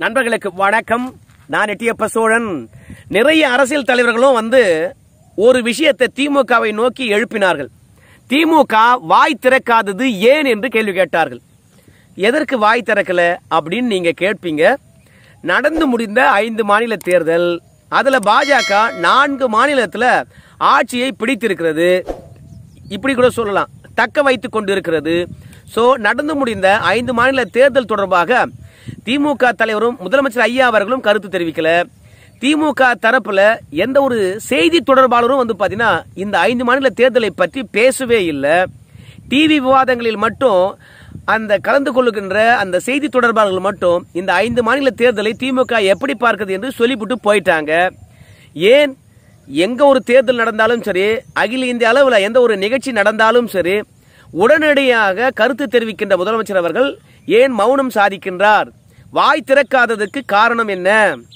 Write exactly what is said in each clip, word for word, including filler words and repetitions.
நண்பர்களுக்கு வணக்கம். நான் எட்டியப்ப சோழன். நிறைய அரசியல் தலைவர்களும் வந்து ஒரு விஷயத்தை திமுகவை நோக்கி எழுப்பினார்கள். திமுக வாய் திறக்காதது ஏன் என்று கேள்வி கேட்டார்கள். எதற்கு வாய் திறக்கல அப்படின்னு நீங்க கேட்பீங்க. நடந்து முடிந்த ஐந்து மாநில தேர்தல், அதுல பாஜக நான்கு மாநிலத்தில் ஆட்சியை பிடித்திருக்கிறது, இப்படி கூட சொல்லலாம், தக்க வைத்துக் கொண்டிருக்கிறது. சோ நடந்து முடிந்த ஐந்து மாநில தேர்தல் தொடர்பாக திமுக தலைவரும் முதலமைச்சர் ஐயா அவர்களும் கருத்து தெரிவிக்கல. திமுக தரப்புல எந்த ஒரு செய்தி தொடர்பாளரும் வந்து பாத்தீங்கன்னா இந்த ஐந்து மாநில தேர்தலை பற்றி பேசவே இல்லை. டிவி விவாதங்களில் மட்டும் அந்த கலந்து கொள்ளுகின்ற அந்த செய்தி தொடர்பாளர்கள் மட்டும் இந்த ஐந்து மாநில தேர்தலை திமுக எப்படி பார்க்கிறது என்று சொல்லிவிட்டு போயிட்டாங்க. ஏன் எங்க ஒரு தேர்தல் நடந்தாலும் சரி, அகில இந்திய அளவில் எந்த ஒரு நிகழ்ச்சி நடந்தாலும் சரி, உடனடியாக கருத்து தெரிவிக்கின்ற முதலமைச்சர் அவர்கள் ஏன் மௌனம் சாதிக்கின்றார்? வாய் திறக்காததற்கு காரணம் என்ன?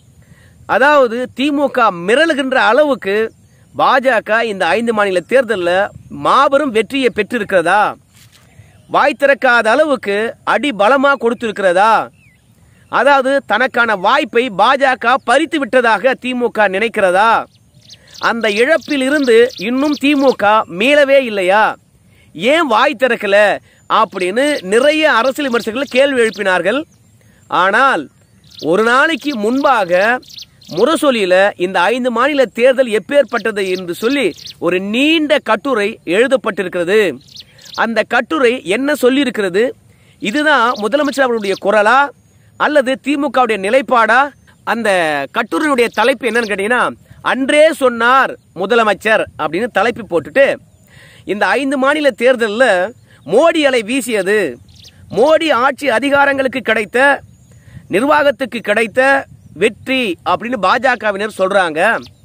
அதாவது திமுக மிரளுகின்ற அளவுக்கு பாஜக இந்த ஐந்து மாநில தேர்தலில் மாபெரும் வெற்றியை பெற்றிருக்கிறதா? வாய் திறக்காத அளவுக்கு அடி பலமா கொடுத்திருக்கிறதா? அதாவது தனக்கான வாய்ப்பை பாஜக பறித்து விட்டதாக திமுக நினைக்கிறதா? அந்த இழப்பில் இருந்து இன்னும் திமுக மீளவே இல்லையா? ஏன் வாய் திறக்கல அப்படின்னு நிறைய அரசியல் விமர்சகர்கள் கேள்வி எழுப்பினார்கள். ஆனால் ஒரு நாளைக்கு முன்பாக முரசொலியில இந்த ஐந்து மாநில தேர்தல் எப்பேற்பட்டது என்று சொல்லி ஒரு நீண்ட கட்டுரை எழுதப்பட்டிருக்கிறது. அந்த கட்டுரை என்ன சொல்லி இருக்கிறது? இதுதான் முதலமைச்சர் அவருடைய குரலா அல்லது திமுகவுடைய நிலைப்பாடா? அந்த கட்டுரையுடைய தலைப்பு என்னன்னு கேட்டீங்கன்னா, அன்றே சொன்னார் முதலமைச்சர் அப்படின்னு தலைப்பு போட்டுட்டு, இந்த ஐந்து மாநில தேர்தலில் மோடி அலை வீசியது, மோடி ஆட்சி அதிகாரங்களுக்கு கிடைத்த, நிர்வாகத்துக்கு கிடைத்த வெற்றி அப்படின்னு பாஜகவினர் சொல்றாங்க.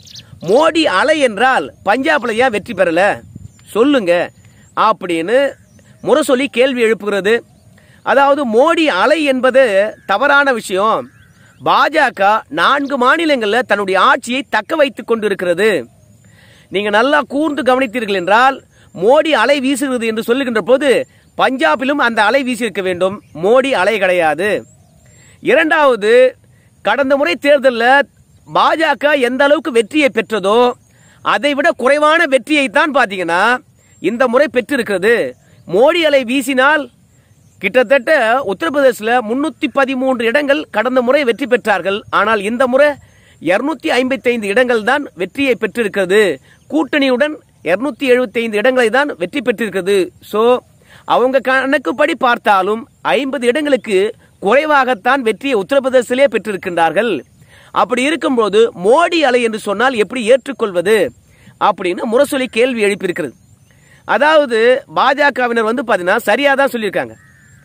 மோடி அலை என்றால் பஞ்சாப்ல ஏன் வெற்றி பெறல சொல்லுங்க அப்படின்னு முரசொலி கேள்வி எழுப்புகிறது. அதாவது மோடி அலை என்பது தவறான விஷயம். பாஜக நான்கு மாநிலங்களில் தன்னுடைய ஆட்சியை தக்க வைத்துக் கொண்டிருக்கிறது. நீங்க நல்லா கூர்ந்து கவனித்தீர்கள் என்றால், மோடி அலை வீசுகிறது என்று சொல்லுகின்ற போது பஞ்சாபிலும் அந்த அலை வீசியிருக்க வேண்டும். மோடி அலை கிடையாது. இரண்டாவது, கடந்த முறை தேர்தலில் பாஜக எந்த அளவுக்கு வெற்றியை பெற்றதோ அதை விட குறைவான வெற்றியை தான் பாத்தீங்கன்னா இந்த முறை பெற்றிருக்கிறது. மோடி அலை வீசினால் கிட்டத்தட்ட உத்தரப்பிரதேசில் முன்னூத்தி பதிமூன்று இடங்கள் கடந்த முறை வெற்றி பெற்றார்கள். ஆனால் இந்த முறை இருநூத்தி ஐம்பத்தி ஐந்து இடங்கள் தான் வெற்றியை பெற்றிருக்கிறது. கூட்டணியுடன் இருநூத்தி எழுபத்தி ஐந்து இடங்களை தான் வெற்றி பெற்றிருக்கிறது. சோ அவங்க கணக்குப்படி பார்த்தாலும் ஐம்பது இடங்களுக்கு குறைவாகத்தான் வெற்றியை உத்தரப்பிரதேசிலே பெற்றிருக்கின்றார்கள். அப்படி இருக்கும்போது மோடி அலை என்று சொன்னால் எப்படி ஏற்றுக்கொள்வது அப்படின்னு முரசொலி கேள்வி எழுப்பியிருக்கிறது. அதாவது பாஜகவினர் வந்து பாத்தீங்கன்னா சரியா தான் சொல்லியிருக்காங்க.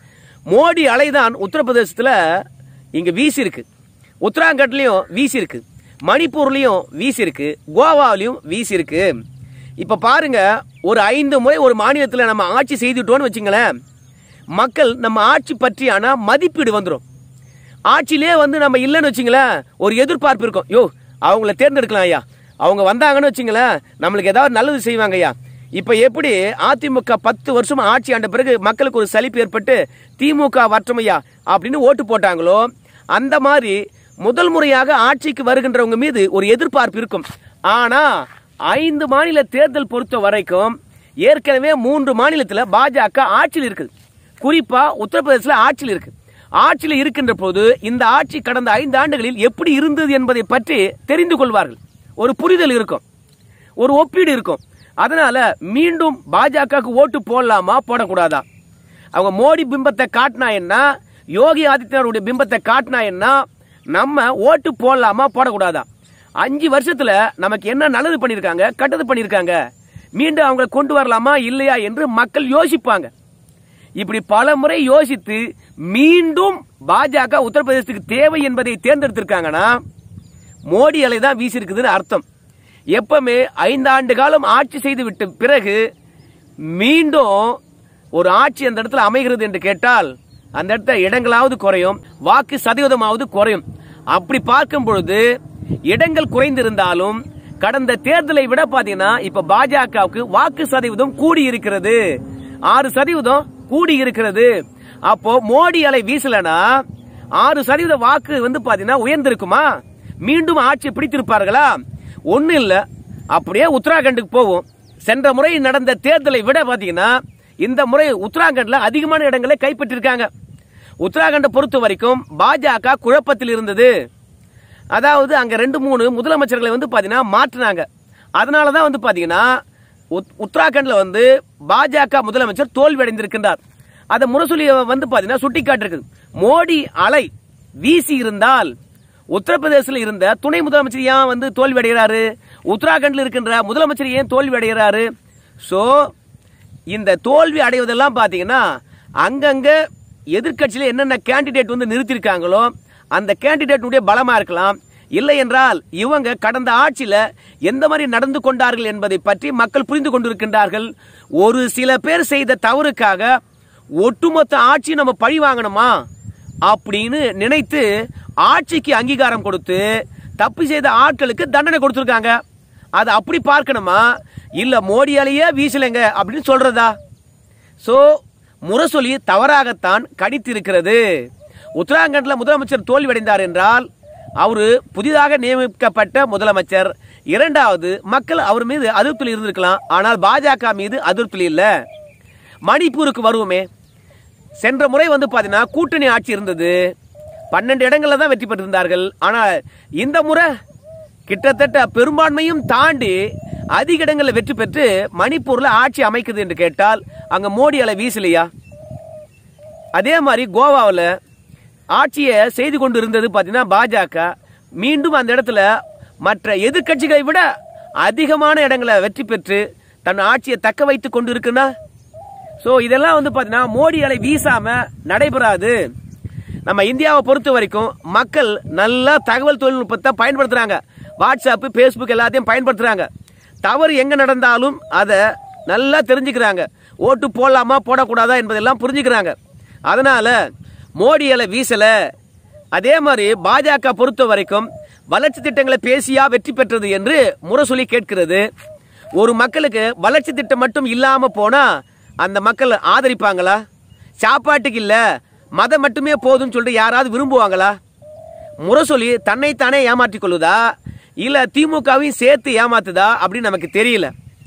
மோடி அலைதான் உத்தரப்பிரதேசத்தில் இங்க வீசி இருக்கு, உத்தராகண்ட்லயும் வீசி இருக்கு, மணிப்பூர்லயும் வீசி இருக்கு, கோவாவிலையும் வீசி இருக்கு. இப்ப பாருங்க, ஒரு ஐந்து முறை ஒரு மாநிலத்தில் நம்ம ஆட்சி செய்துட்டோம்னு வச்சுங்களேன், மக்கள் நம்ம ஆட்சி பற்றியான மதிப்பீடு வந்துடும். ஆட்சியிலே வந்து நம்ம இல்லைன்னு வச்சுங்களேன், ஒரு எதிர்பார்ப்பு இருக்கும். யோ அவங்கள தேர்ந்தெடுக்கலாம் ஐயா, அவங்க வந்தாங்கன்னு வச்சுங்களேன் நம்மளுக்கு ஏதாவது நல்லது செய்வாங்க ஐயா. இப்ப எப்படி அதிமுக பத்து வருஷம் ஆட்சி ஆண்ட பிறகு மக்களுக்கு ஒரு சலிப்பு ஏற்பட்டு திமுக வற்றமையா அப்படின்னு ஓட்டு போட்டாங்களோ, அந்த மாதிரி முதல் முறையாக ஆட்சிக்கு வருகின்றவங்க மீது ஒரு எதிர்பார்ப்பு இருக்கும். ஆனா ஐந்து மாநில தேர்தல் பொறுத்த வரைக்கும் ஏற்கனவே மூன்று மாநிலத்தில் பாஜக ஆட்சியில் இருக்குது. குறிப்பா உத்தரப்பிரதேசத்தில் ஆட்சியில் இருக்கு. ஆட்சியில் இருக்கின்ற போது இந்த ஆட்சி கடந்த ஐந்து ஆண்டுகளில் எப்படி இருந்தது என்பதை பற்றி தெரிந்து கொள்வார்கள். ஒரு புரிதல் இருக்கும், ஒரு ஒப்பீடு இருக்கும். அதனால மீண்டும் பாஜகவுக்கு ஓட்டு போடலாமா போடக்கூடாதா? அவங்க மோடி பிம்பத்தை காட்டினா என்ன, யோகி ஆதித்யநாத்துடைய பிம்பத்தை காட்டினா என்ன, நம்ம ஓட்டு போடலாமா போடக்கூடாதா? அஞ்சு வருஷத்துல நமக்கு என்ன நல்லது பண்ணிருக்காங்க, கெட்டது பண்ணிருக்காங்க, மீண்டும் அவங்களை கொண்டு வரலாமா இல்லையா என்று மக்கள் யோசிப்பாங்க. இப்படி பல முறை யோசித்து மீண்டும் பாஜக உத்தரப்பிரதேசத்துக்கு தேவை என்பதை தேர்ந்தெடுத்திருக்காங்கன்னா மோடி அலை தான் வீசி இருக்குதுன்னு அர்த்தம். எப்பவுமே ஐந்தாண்டு காலம் ஆட்சி செய்து விட்ட பிறகு மீண்டும் ஒரு ஆட்சி அந்த இடத்துல அமைகிறது என்று கேட்டால் அந்த இடத்துல இடங்களாவது குறையும், வாக்கு சதவீதமாவது குறையும். அப்படி பார்க்கும் பொழுது இடங்கள் குறைந்திருந்தாலும் கடந்த தேர்தலை விட பாத்தீங்கன்னா இப்ப பாஜகவுக்கு வாக்கு சதவீதம் கூடி இருக்கிறது, ஆறு சதவீதம் கூடி இருக்கிறது. அப்போ மோடி அலை வீசலனா ஆறு சதவீத வாக்கு வந்து பாத்தீங்கன்னா உயர்ந்திருக்குமா? மீண்டும் ஆட்சி பிடித்திருப்பார்களா? ஒண்ணு இல்ல. அப்படியே உத்தராகண்டுக்கு போவோம். சென்ற முறை நடந்த தேர்தலை விட பாத்தீங்கன்னா இந்த முறை உத்தராகண்ட்ல அதிகமான இடங்களை கைப்பற்றிருக்காங்க. உத்தராகண்டை பொறுத்த வரைக்கும் பாஜக குழப்பத்தில் இருந்தது. அதாவது அங்க ரெண்டு மூணு முதலமைச்சர்களை வந்து பாத்தீங்கன்னா மாற்றினாங்க. அதனாலதான் வந்து பாத்தீங்கன்னா உத்தராகண்ட்ல வந்து பாஜக முதலமைச்சர் தோல்வி அடைந்திருக்கின்றார். அதை முரசொலி வந்து பாத்தீங்கன்னா சுட்டி காட்டிருக்கு. மோடி அலை வீசி இருந்தால் உத்தரப்பிரதேசத்தில் இருந்த துணை முதலமைச்சர் ஏன் வந்து தோல்வி அடைகிறாரு? உத்தராகண்ட்ல இருக்கின்ற முதலமைச்சர் ஏன் தோல்வி அடைகிறாரு? சோ இந்த தோல்வி அடைவதெல்லாம் பாத்தீங்கன்னா அங்கங்க எதிர்கட்சியில என்னென்ன கேண்டிடேட் வந்து நிறுத்திருக்காங்களோ அந்த கேண்டிடேட் பலமா இருக்கலாம். இல்லை என்றால் இவங்க கடந்த ஆட்சியில எந்த மாதிரி நடந்து கொண்டார்கள் என்பதை பற்றி மக்கள் புரிந்து கொண்டிருக்கின்றார்கள். ஒரு சில பேர் செய்த தவறுக்காக ஒட்டுமொத்த ஆட்சி நம்ம பழி வாங்கணுமா அப்படின்னு நினைத்து ஆட்சிக்கு அங்கீகாரம் கொடுத்து தப்பு செய்த ஆட்களுக்கு தண்டனை கொடுத்திருக்காங்க. அது அப்படி பார்க்கணுமா? இல்ல மோடியாலேயே வீசலைங்க அப்படின்னு சொல்றதா? சோ முரசொலி தவறாகத்தான் கணித்திருக்கிறது. உத்தராகண்ட்ல முதலமைச்சர் தோல்வி அடைந்தார் என்றால் அவரு புதிதாக நியமிக்கப்பட்ட முதலமைச்சர். இரண்டாவது, மக்கள் அவர் மீது அதிருப்தியில் இருந்திருக்கலாம். ஆனால் பாஜக மீது அதிருப்தி இல்ல. மணிப்பூருக்கு வருவோமே. சென்ற முறை வந்து பாத்தீங்கன்னா கூட்டணி ஆட்சி இருந்தது. பன்னெண்டு இடங்கள்ல தான் வெற்றி பெற்றிருந்தார்கள். ஆனால் இந்த முறை கிட்டத்தட்ட பெரும்பான்மையும் தாண்டி அதிக இடங்களில் வெற்றி பெற்று மணிப்பூர்ல ஆட்சி அமைக்குது என்று கேட்டால் அங்க மோடி அலை வீசலையா? அதே மாதிரி கோவாவில் ஆட்சியை செய்து கொண்டு இருந்தது பாத்தீங்கன்னா பாஜக. மீண்டும் அந்த இடத்துல மற்ற எதிர்கட்சிகளை விட அதிகமான இடங்களை வெற்றி பெற்று தன் ஆட்சியை தக்க வைத்துக் கொண்டு இருக்குன்னா சோ இதெல்லாம் வந்து பாத்தீங்கன்னா மோடி அலை வீசாம நடைபெறாது. நம்ம இந்தியாவை பொறுத்த வரைக்கும் மக்கள் நல்லா தகவல் தொழில்நுட்பத்தை பயன்படுத்துறாங்க. வாட்ஸ்அப், பேஸ்புக் எல்லாத்தையும் பயன்படுத்துறாங்க. தவறு எங்க நடந்தாலும் அதை நல்லா தெரிஞ்சுக்கிறாங்க. ஓட்டு போடலாமா போடக்கூடாதா என்பதெல்லாம் புரிஞ்சுக்கிறாங்க. அதனால மோடி அலை வீசல. அதே மாதிரி பாஜக பொறுத்த வரைக்கும் வளர்ச்சி திட்டங்களை பேசியா வெற்றி பெற்றது என்று முரசொலி கேட்கிறது. ஒரு மக்களுக்கு வளர்ச்சி திட்டம் மட்டும் இல்லாம போனா அந்த மக்கள் ஆதரிப்பாங்களா? சாப்பாட்டுக்கு இல்ல மதம் மட்டுமே போதும் சொல்லிட்டு யாராவது விரும்புவாங்களா? முரசொலி தன்னைத்தானே ஏமாற்றிக் கொள்ளுதா இல்ல திமுகவையும் சேர்த்து ஏமாத்துதா அப்படின்னு நமக்கு தெரியல.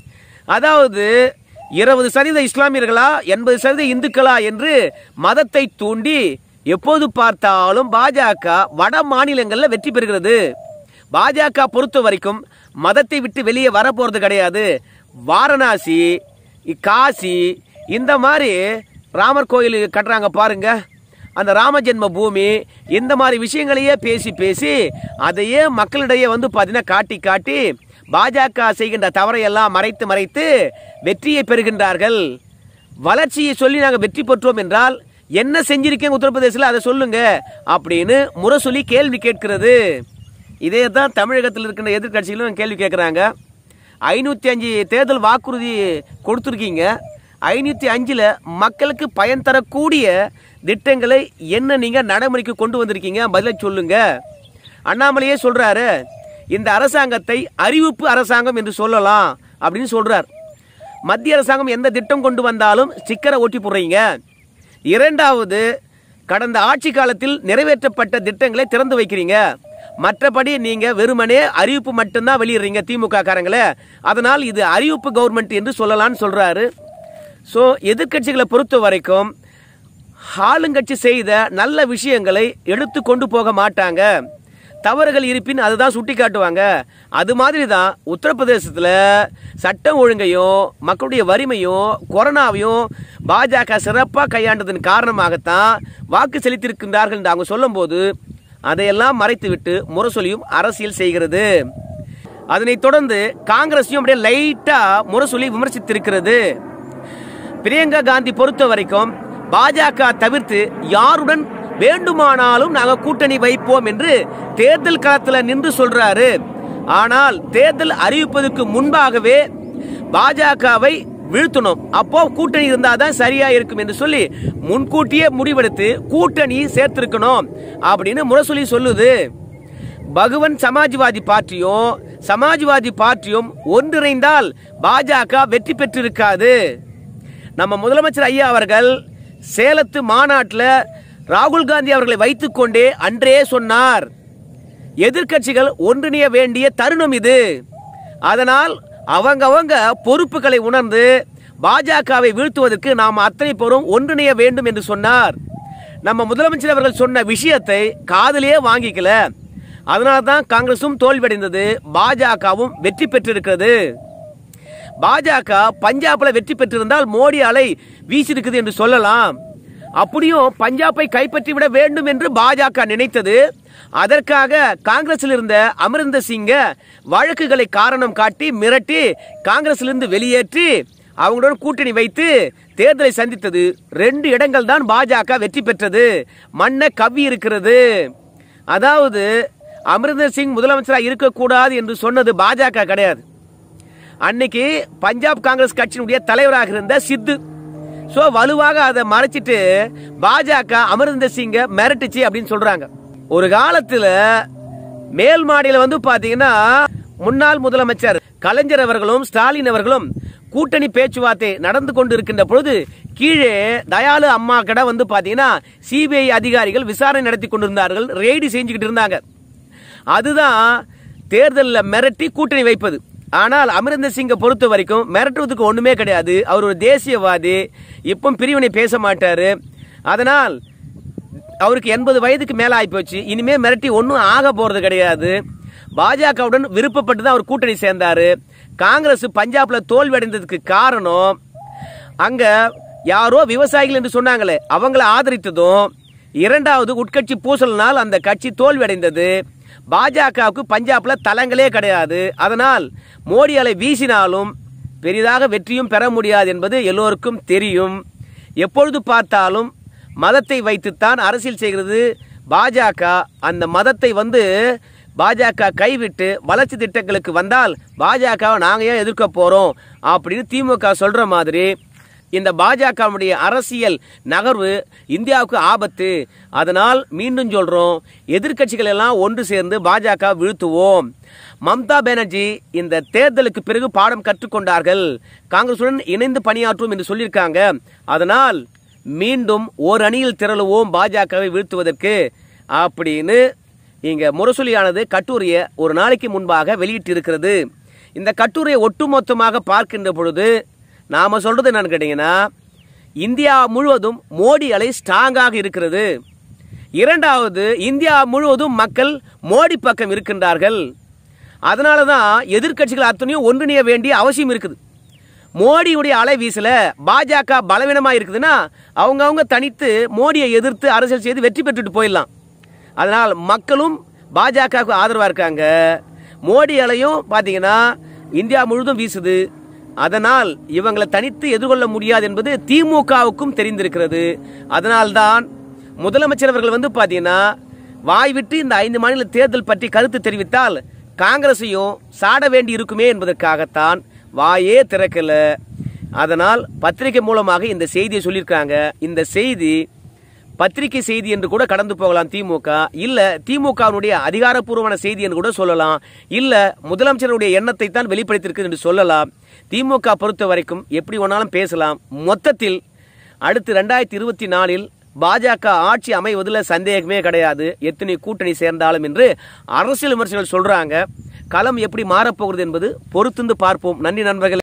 அதாவது இருபது சதவீத இஸ்லாமியர்களா எண்பது சதவீத இந்துக்களா என்று மதத்தை தூண்டி எப்போது பார்த்தாலும் பாஜக வட மாநிலங்கள்ல வெற்றி பெறுகிறது. பாஜக பொறுத்த வரைக்கும் மதத்தை விட்டு வெளியே வர போறது கிடையாது. வாரணாசி, காசி, இந்த மாதிரி ராமர் கோயில் கட்டுறாங்க பாருங்க, அந்த ராம ஜென்ம பூமி, இந்த மாதிரி விஷயங்களையே பேசி பேசி அதையே மக்களிடையே வந்து பாத்தீங்கன்னா காட்டி காட்டி பாஜக செய்கின்ற தவறையெல்லாம் மறைத்து மறைத்து வெற்றியை பெறுகின்றார்கள். வளர்ச்சியை சொல்லி நாங்கள் வெற்றி பெற்றோம் என்றால் என்ன செஞ்சிருக்கேன் உத்தரப்பிரதேசத்தில் அதை சொல்லுங்க அப்படின்னு முரசொலி கேள்வி கேட்கிறது. இதே தான் தமிழகத்தில் இருக்கின்ற எதிர்கட்சிகளும் கேள்வி கேட்கிறாங்க. ஐநூத்தி அஞ்சு தேர்தல் வாக்குறுதி கொடுத்துருக்கீங்க. ஐநூத்தி அஞ்சுல மக்களுக்கு பயன் தரக்கூடிய திட்டங்களை என்ன நீங்க நடைமுறைக்கு கொண்டு வந்திருக்கீங்க, பதில சொல்லுங்க. அண்ணாமலையே சொல்றாரு, இந்த அரசாங்கத்தை அறிவிப்பு அரசாங்கம் என்று சொல்லலாம் அப்படின்னு சொல்றார். மத்திய அரசாங்கம் எந்த திட்டம் கொண்டு வந்தாலும் ஸ்டிக்கரை ஒட்டி போடுறீங்க. இரண்டாவது, கடந்த ஆட்சி காலத்தில் நிறைவேற்றப்பட்ட திட்டங்களை திறந்து வைக்கிறீங்க. மற்றபடி நீங்க வெறுமனே அறிவிப்பு மட்டும்தான் வெளியிடுறீங்க திமுக காரங்களே. அதனால் இது அறிவிப்பு கவர்மெண்ட் என்று சொல்லலாம்னு சொல்றாரு. சோ எதிர்கட்சிகளை பொறுத்த வரைக்கும் ஆளுங்கட்சி செய்த நல்ல விஷயங்களை எடுத்து கொண்டு போக மாட்டாங்க. தவறுகள் இருப்பின் அதுதான் சுட்டி காட்டுவாங்க. அது மாதிரி தான் உத்தரப்பிரதேசத்தில் சட்டம் ஒழுங்கையும் மக்களுடைய வறுமையும் கொரோனாவையும் பாஜக சிறப்பாக கையாண்டதன் காரணமாகத்தான் வாக்கு செலுத்தியிருக்கின்றார்கள் என்று அவங்க சொல்லும் போது அதையெல்லாம் மறைத்துவிட்டு முரசொலியும் அரசியல் செய்கிறது. அதனைத் தொடர்ந்து காங்கிரஸையும் அப்படியே லைட்டா முரசொலி விமர்சித்திருக்கிறது. பிரியங்கா காந்தி பொறுத்த வரைக்கும் பாஜக தவிர்த்து யாருடன் வேண்டுமானாலும் நாங்கள் கூட்டணி வைப்போம் என்று தேர்தல் களத்தில் நின்று சொல்றாரு. ஆனால் தேர்தல் அறிவிப்பதற்கு முன்பாகவே பாஜகவை வீழ்த்தணும், அப்போ கூட்டணி இருந்தாதான் சரியா இருக்கும் என்று சொல்லி முன்கூட்டியே முடிவெடுத்து கூட்டணி சேர்த்திருக்கணும் அப்படின்னு முரசொலி சொல்லுது. பகுவன் சமாஜ்வாதி பார்ட்டியும் சமாஜ்வாதி பார்ட்டியும் ஒன்றிணைந்தால் பாஜக வெற்றி பெற்றிருக்காது. நம்ம முதலமைச்சர் ஐயா அவர்கள் சேலத்து மாநாட்டில் ராகுல் காந்தி அவர்களை வைத்துக் கொண்டே அன்றே சொன்னார், எதிர்க்கட்சிகள் ஒன்றிணைய வேண்டிய தருணம் இது. அதனால் அவங்க அவங்க பொறுப்புகளை உணர்ந்து பாஜகவை வீழ்த்துவதற்கு நாம் அத்தனை பேரும் ஒன்றிணைய வேண்டும் என்று சொன்னார். நம்ம முதலமைச்சர் அவர்கள் சொன்ன விஷயத்தை காதிலே வாங்கிக்கல. அதனால தான் காங்கிரசும் தோல்வியடைந்தது, பாஜகவும் வெற்றி பெற்றிருக்கிறது. பாஜக பஞ்சாப்ல வெற்றி பெற்றிருந்தால் மோடி அலை வீசிருக்குது என்று சொல்லலாம். அப்படியும் பஞ்சாபை கைப்பற்றிவிட வேண்டும் என்று பாஜக நினைத்தது. அதற்காக காங்கிரஸில் இருந்த அமரிந்தர் சிங்க வழக்குகளை காரணம் காட்டி மிரட்டி காங்கிரஸிலிருந்து வெளியேற்றி அவங்களுடன் கூட்டணி வைத்து தேர்தலை சந்தித்தது. ரெண்டு இடங்கள் தான் பாஜக வெற்றி பெற்றது. மண்ணை கவ்வி இருக்கிறது. அதாவது அமரிந்தர் சிங் முதலமைச்சராக இருக்கக்கூடாது என்று சொன்னது பாஜக கிடையாது. அன்னைக்கு பஞ்சாப் காங்கிரஸ் கட்சியினுடைய தலைவராக இருந்த சித்து சோ வலுவாக அதை மறைச்சிட்டு பாஜக அமரிந்தர் சிங்க மிரட்டுச்சு அப்படின்னு சொல்றாங்க. ஒரு காலத்துல மேல் மாடியில வந்து பாத்தீங்கன்னா முன்னாள் முதலமைச்சர் கலைஞர் அவர்களும் ஸ்டாலின் அவர்களும் கூட்டணி பேச்சுவார்த்தை நடந்து கொண்டு இருக்கின்ற பொழுது கீழே தயாளு அம்மா கடை வந்து பாத்தீங்கன்னா சிபிஐ அதிகாரிகள் விசாரணை நடத்தி கொண்டிருந்தார்கள், ரெய்டு செஞ்சுக்கிட்டு இருந்தாங்க. அதுதான் தேர்தலில் மிரட்டி கூட்டணி வைப்பது. ஆனால் அமரிந்தர் சிங்கை பொறுத்த வரைக்கும் மிரட்டுவதற்கு ஒண்ணுமே கிடையாது. அவர் ஒரு தேசியவாதி, இப்போ பிரிவினை பேச மாட்டாரு. அதனால் அவருக்கு எண்பது வயதுக்கு மேல ஆகி போச்சு. இனிமே மிரட்டி ஒன்னும் ஆக போறது கிடையாது. பாஜகவுடன் விருப்பப்பட்டு தான் அவர் கூட்டணி சேர்ந்தாரு. காங்கிரஸ் பஞ்சாப்ல தோல்வி அடைந்ததுக்கு காரணம் அங்க யாரோ விவசாயிகள் என்று சொன்னாங்களே அவங்கள ஆதரித்ததும், இரண்டாவது உட்கட்சி பூசலினால் அந்த கட்சி தோல்வி அடைந்தது. பாஜகவுக்கு பஞ்சாப்ல தலங்களே கிடையாது. அதனால் மோடி அலை வீசினாலும் பெரிதாக வெற்றியும் பெற முடியாது என்பது எல்லோருக்கும் தெரியும். எப்பொழுது பார்த்தாலும் மதத்தை வைத்துத்தான் அரசியல் செய்கிறது பாஜக. அந்த மதத்தை வந்து பாஜக கைவிட்டு வளர்ச்சி திட்டங்களுக்கு வந்தால் பாஜகவை நாங்க ஏன் எதிர்க்க போறோம் அப்படின்னு திமுக சொல்ற மாதிரி இந்த பாஜகவுடைய அரசியல் நகர்வு இந்தியாவுக்கு ஆபத்து. அதனால் மீண்டும் சொல்றோம், எதிர்க்கட்சிகள் எல்லாம் ஒன்று சேர்ந்து பாஜக வீழ்த்துவோம். மம்தா பானர்ஜி இந்த தேர்தலுக்கு பிறகு பாடம் கற்றுக்கொண்டார்கள், காங்கிரசுடன் இணைந்து பணியாற்றும் என்று சொல்லியிருக்காங்க. அதனால் மீண்டும் ஓர் அணியில் திரளுவோம் பாஜகவை வீழ்த்துவதற்கு அப்படின்னு இங்க முரசொலியானது கட்டுரையை ஒரு நாளைக்கு முன்பாக வெளியிட்டு இருக்கிறது. இந்த கட்டுரையை ஒட்டுமொத்தமாக பார்க்கின்ற பொழுது நாம சொல்றது என்னன்னு கேட்டீங்கன்னா, இந்தியா முழுவதும் மோடி அலை ஸ்ட்ராங்காக இருக்கிறது. இரண்டாவது, இந்தியா முழுவதும் மக்கள் மோடி பக்கம் இருக்கின்றார்கள். அதனாலதான் எதிர்க்கட்சிகள் அத்தனையும் ஒன்றிணைய வேண்டிய அவசியம் இருக்குது. மோடியுடைய அலை வீசல பாஜக பலவீனமா இருக்குதுன்னா அவங்க அவங்க தனித்து மோடியை எதிர்த்து அரசியல் செய்து வெற்றி பெற்றுட்டு போயிடலாம். அதனால் மக்களும் பாஜகவுக்கு ஆதரவா இருக்காங்க. மோடி அலையும் பாத்தீங்கன்னா இந்தியா முழுவதும் வீசுது. அதனால் இவங்களை தனித்து எதிர்கொள்ள முடியாது என்பது திமுகவுக்கும் தெரிந்திருக்கிறது. அதனால்தான் முதலமைச்சர் அவர்கள் வந்து பாத்தீங்கன்னா வாய் விட்டு இந்த ஐந்து மாநில தேர்தல் பற்றி கருத்து தெரிவித்தால் காங்கிரஸையும் சாட வேண்டி இருக்குமே என்பதற்காகத்தான் வாயே திறக்கல. அதனால் பத்திரிகை மூலமாக இந்த செய்தியை சொல்லியிருக்காங்க. இந்த செய்தி பத்திரிகை செய்தி என்று கூட கடந்து போகலாம் திமுக, இல்ல திமுகவுடைய அதிகாரப்பூர்வமான செய்தி என்று கூட சொல்லலாம், இல்ல முதலமைச்சருடைய எண்ணத்தை தான் வெளிப்படுத்தியிருக்கு என்று சொல்லலாம். திமுக பொறுத்த வரைக்கும் எப்படி வேணாலும் பேசலாம். மொத்தத்தில் அடுத்து ரெண்டாயிரத்தி இருபத்தி நாலில் பாஜக ஆட்சி அமைவதில் சந்தேகமே கிடையாது, எத்தனை கூட்டணி சேர்ந்தாலும் என்று அரசியல் விமர்சகர்கள் சொல்றாங்க. களம் எப்படி மாறப்போகிறது என்பது பொறுத்திருந்து பார்ப்போம். நன்றி நண்பர்களே.